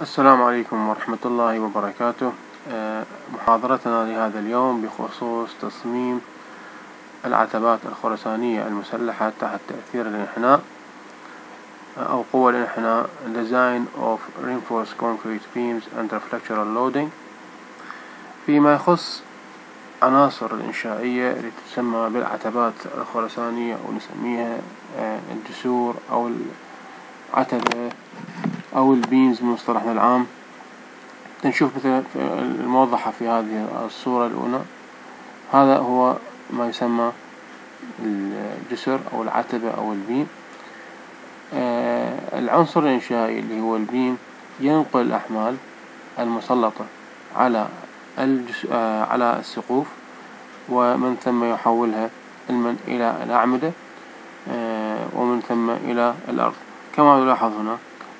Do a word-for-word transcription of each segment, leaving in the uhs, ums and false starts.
السلام عليكم ورحمة الله وبركاته. محاضرتنا لهذا اليوم بخصوص تصميم العتبات الخرسانية المسلحة تحت تأثير الانحناء أو قوة الانحناء Design of Reinforced Concrete Beams Under Flexural Loading، فيما يخص عناصر الإنشائية اللي تسمى بالعتبات الخرسانية أو نسميها الجسور أو العتبة أو البيمز بمصطلحنا العام. نشوف مثلا الموضحة في هذه الصورة الأولى، هذا هو ما يسمى الجسر أو العتبة أو البيم. آه العنصر الإنشائي اللي هو البيم ينقل الأحمال المسلطة على الجس... آه على السقوف، ومن ثم يحولها المن إلى الأعمدة آه ومن ثم إلى الأرض. كما نلاحظ هنا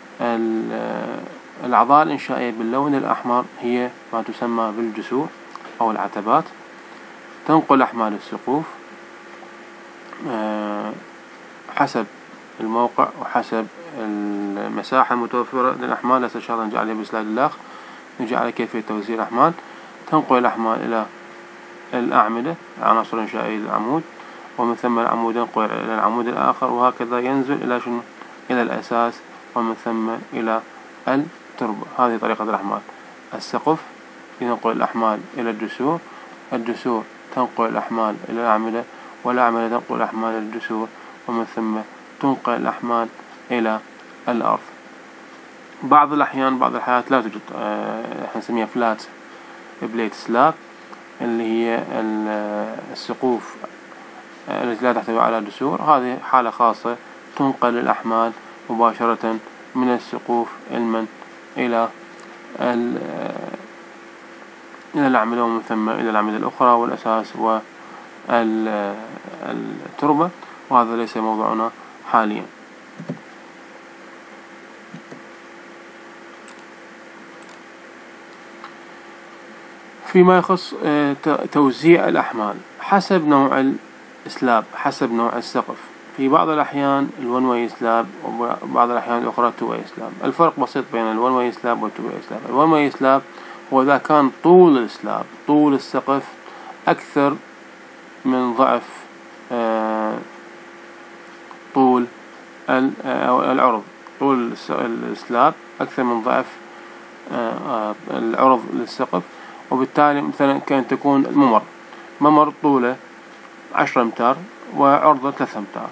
الأعضاء الإنشائية باللون الأحمر هي ما تسمى بالجسور أو العتبات، تنقل أحمال السقوف حسب الموقع وحسب المساحة المتوفرة للأحمال. هسه إن شاء الله نجي عليه بسلايد الآخر، نجي على كيفية توزيع الأحمال. تنقل الأحمال إلى الأعمدة، عناصر إنشائية للعمود، ومن ثم العمود ينقل إلى العمود الآخر، وهكذا ينزل إلى شنو؟ إلى الأساس، ومن ثم إلى التربة. هذه طريقة الأحمال. السقف ينقل الأحمال إلى الجسور، الجسور تنقل الأحمال إلى الأعمدة، والأعمدة تنقل الأحمال إلى الجسور، ومن ثم تنقل الأحمال إلى الأرض. بعض الأحيان بعض الحالات لا توجد أه نسميها فلات بليت سلاب، اللي هي السقوف التي لا تحتوي على جسور. هذه حالة خاصة، تنقل الأحمال مباشرة من السقوف المن إلى إلى الأعمدة، ومن ثم إلى الأعمدة الأخرى والأساس والتربة، وهذا ليس موضوعنا حاليا. فيما يخص توزيع الأحمال حسب نوع السلاب، حسب نوع السقف. في بعض الأحيان الون واي سلاب، وبعض الأحيان الأخرى تو واي سلاب. الفرق بسيط بين الون واي سلاب والتو واي سلاب. الون واي سلاب هو إذا كان طول السلاب، طول السقف أكثر من ضعف آه طول العرض، طول السلاب أكثر من ضعف آه العرض للسقف. وبالتالي مثلا كان تكون الممر ممر طوله عشرة أمتار وعرضه ثلاثة أمتار،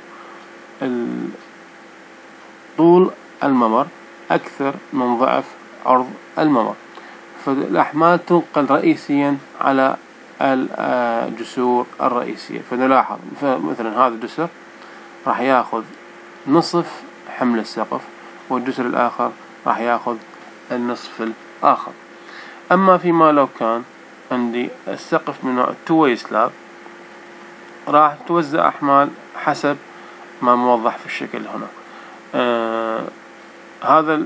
طول الممر أكثر من ضعف عرض الممر، فالأحمال تنقل رئيسيا على الجسور الرئيسية. فنلاحظ مثلا هذا الجسر راح ياخذ نصف حمل السقف، والجسر الآخر راح ياخذ النصف الآخر. أما فيما لو كان عندي السقف من نوع تو واي سلاب، راح توزع أحمال حسب ما موضح في الشكل هنا. آه هذا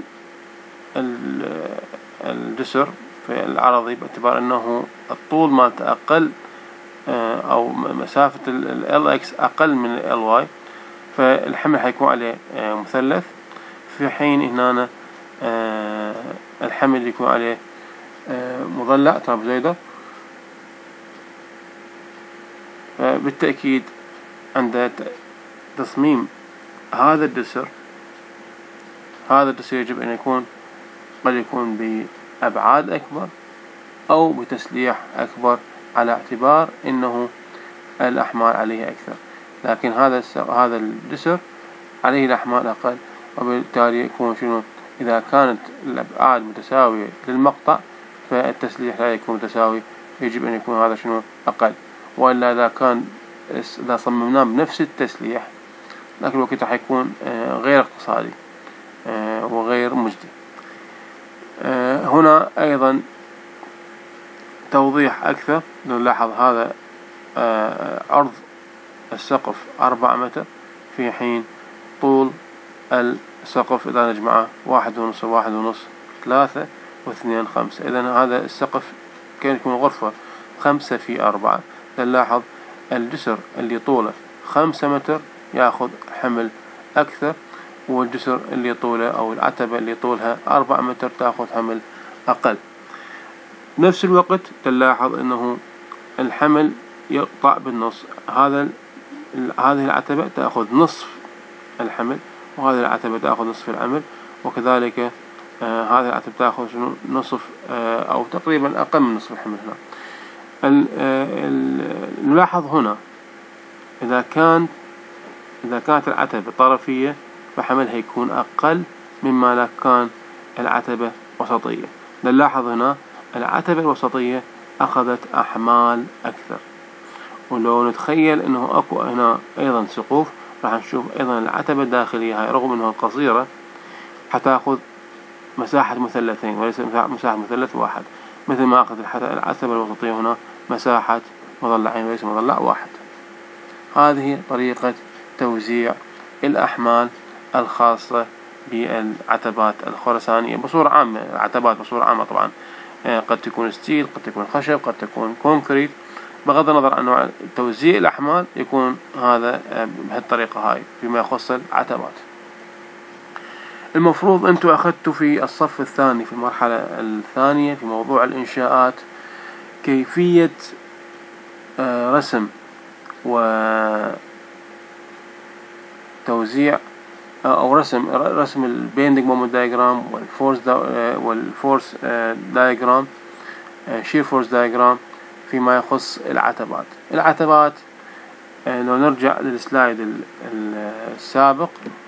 الجسر في العرضي باعتبار أنه الطول ما أقل آه أو مسافة ال X أقل من ال Y، فالحمل حيكون عليه آه مثلث، في حين هنا آه الحمل يكون عليه آه مضلع ترابزيدة. بالتأكيد عند تصميم هذا الجسر، هذا الجسر يجب أن يكون قد يكون بأبعاد أكبر أو بتسليح أكبر، على اعتبار أنه الأحمال عليه أكثر. لكن هذا هذا الجسر عليه الأحمال أقل، وبالتالي يكون شنو؟ إذا كانت الأبعاد متساوية للمقطع فالتسليح لا يكون متساوي، يجب أن يكون هذا شنو؟ أقل. وإلا إذا كان إذا صممناه بنفس التسليح، لكن الوقت راح يكون غير اقتصادي وغير مجدي. هنا أيضا توضيح أكثر، نلاحظ هذا عرض السقف أربعة متر، في حين طول السقف إذا نجمعه واحد ونص واحد ونص ثلاثة واثنين خمسة. إذن هذا السقف كان يكون غرفة خمسة في أربعة. نلاحظ الجسر اللي طوله خمسة متر يأخذ حمل أكثر والجسر اللي طوله أو العتبة اللي طولها أربعة متر تأخذ حمل أقل. بنفس الوقت تلاحظ أنه الحمل يقطع بالنص، هذا هذه العتبة تأخذ نصف الحمل، وهذه العتبة تأخذ نصف الحمل، وكذلك آه هذه العتبة تأخذ نصف آه أو تقريبا أقل من نصف الحمل. هنا نلاحظ هنا إذا كان إذا كانت العتبة طرفية فحملها يكون أقل مما لو كان العتبة وسطية. نلاحظ هنا العتبة الوسطية أخذت أحمال أكثر، ولو نتخيل أنه أكو هنا أيضا سقوف راح نشوف أيضا العتبة الداخلية هاي رغم أنها قصيرة حتاخذ مساحة مثلثين وليس مساحة مثلث واحد، مثل ما أخذت العتبة الوسطية هنا مساحة مضلعين وليس مضلع واحد. هذه طريقة توزيع الأحمال الخاصة بالعتبات الخرسانية بصورة عامة. العتبات بصورة عامة طبعا قد تكون ستيل، قد تكون خشب، قد تكون كونكريت، بغض النظر عن نوع توزيع الأحمال يكون هذا بهالطريقة هاي فيما يخص العتبات. المفروض أنتم أخذتوا في الصف الثاني في المرحلة الثانية في موضوع الإنشاءات كيفية رسم وتوزيع أو رسم رسم البيندنج مومنت دايجرام والفورس والفورس دايجرام شير فورس دايجرام فيما يخص العتبات. العتبات لو نرجع للسلايد السابق